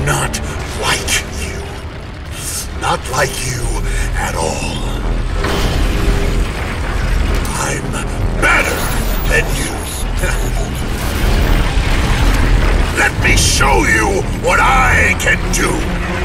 not like you. Not like you at all. I'm better than you. Let me show you what I can do.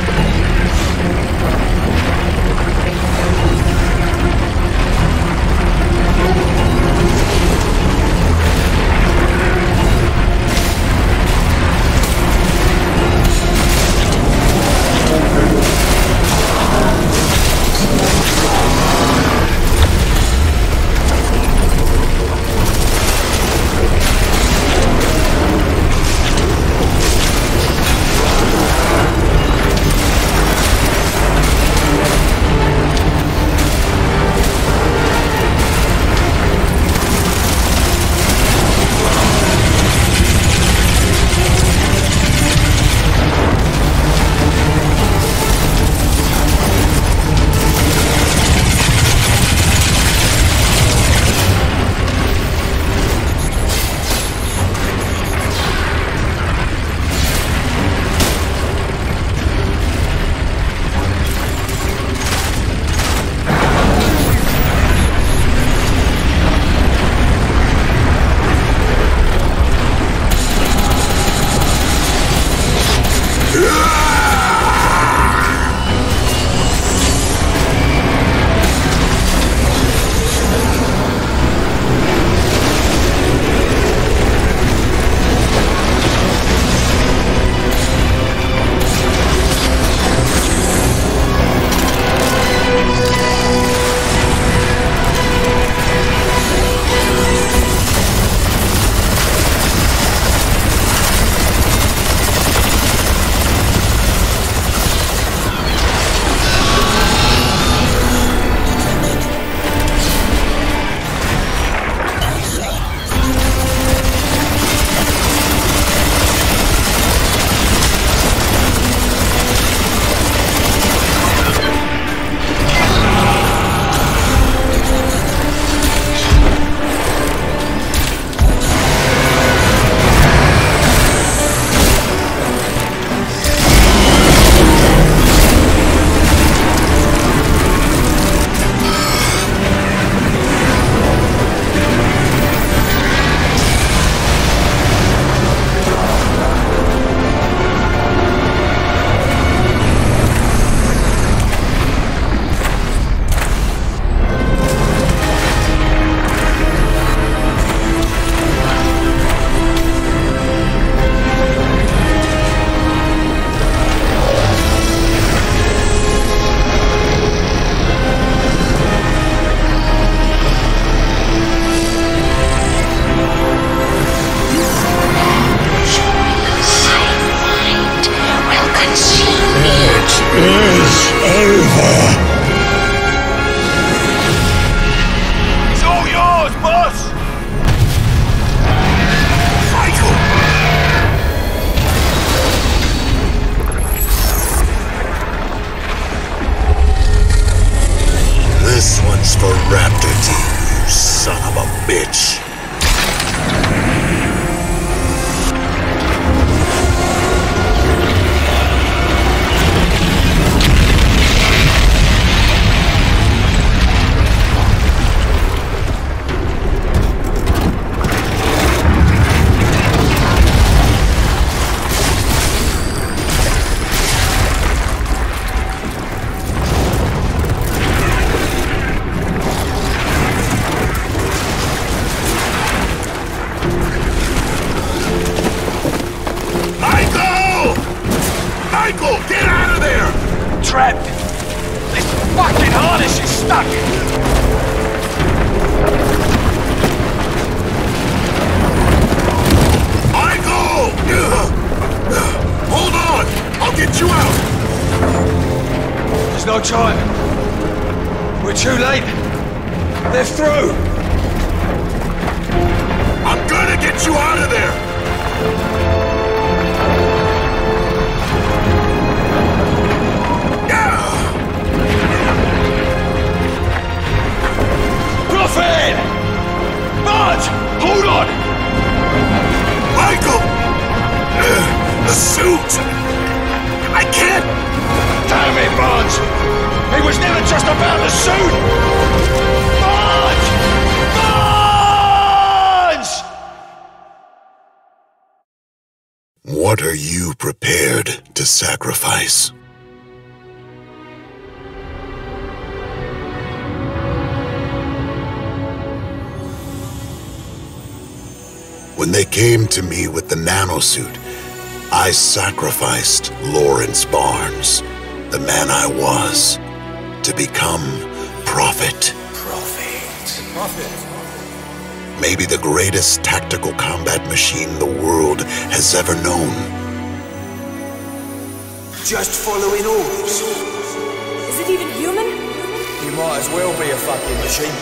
For Raptor Team, you son of a bitch. Trapped! This fucking harness is stuck! Michael! Hold on! I'll get you out! There's no time. We're too late. They're through! I'm gonna get you out of there! Hold on! Michael! The suit! What are you prepared to sacrifice? When they came to me with the nanosuit, I sacrificed Lawrence Barnes, the man I was, to become Prophet. Prophet. Maybe the greatest tactical combat machine the world has ever known. Just following orders. Is it even human? You might as well be a fucking machine.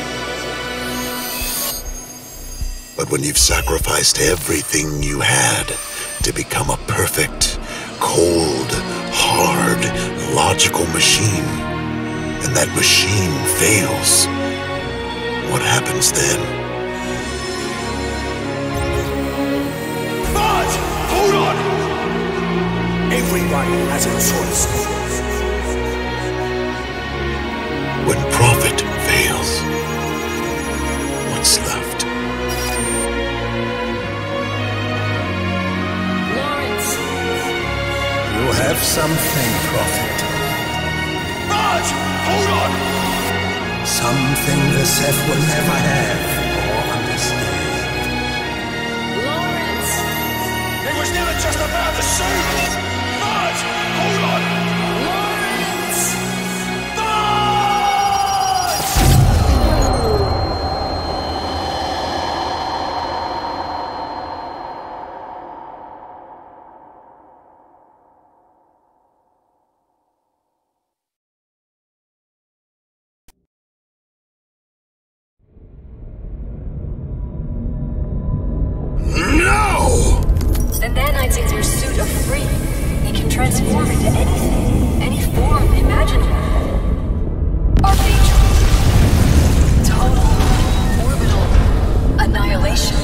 But when you've sacrificed everything you had to become a perfect, cold, hard, logical machine, and that machine fails, what happens then? Marge! Hold on! Everybody has a choice. When Prophet fails, what's left? You have something, Prophet. Marge! Hold on! Something the Seth will never have or understand. Lawrence! It was never just about the suit! Marge! Hold on! Lawrence! Marge! No! The nanites in your suit are free. They can transform into anything, any form imaginable. Are they total, orbital annihilation?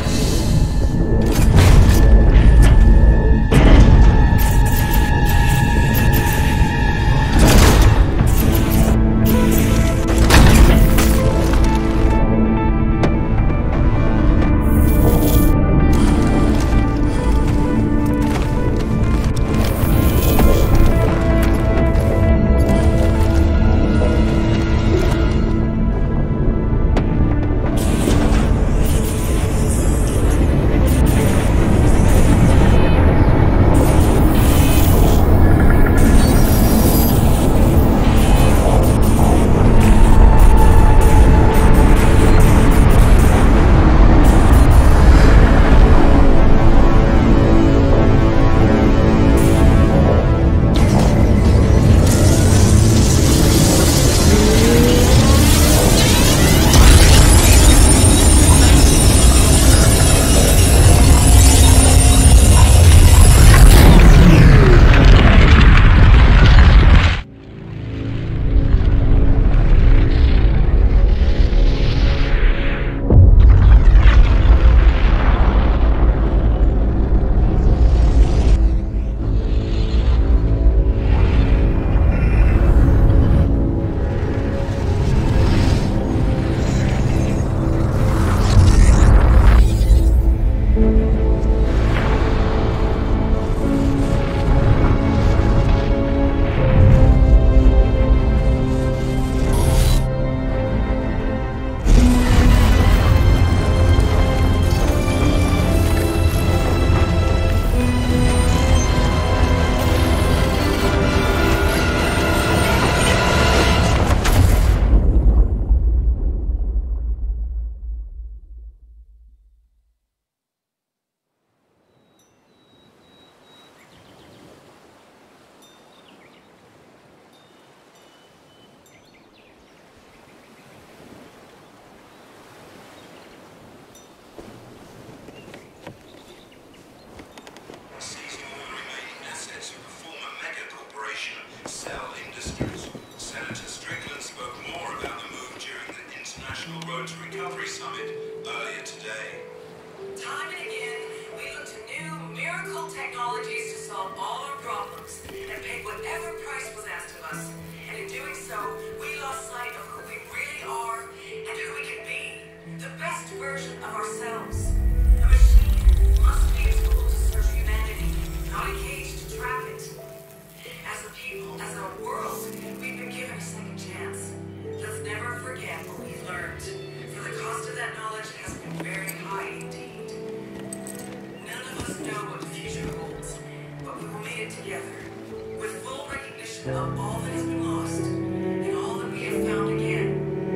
version of ourselves. A machine must be a tool to serve humanity. of us know what the future holds, but we will meet it together, with full recognition of all that has been lost, and all that we have found again.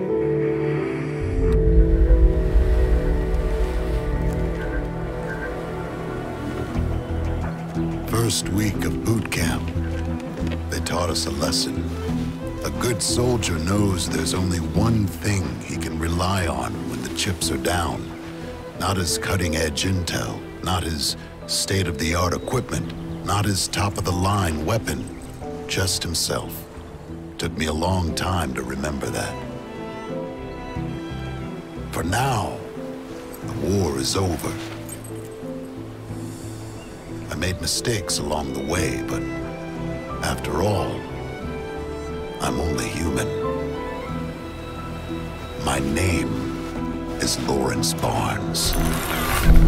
First week of boot camp, they taught us a lesson. A good soldier knows there's only one thing he can rely on when the chips are down. Not his cutting-edge intel, not his state-of-the-art equipment, not his top-of-the-line weapon, just himself. Took me a long time to remember that. For now, the war is over. I made mistakes along the way, but after all, I'm only human. My name is Lawrence Barnes.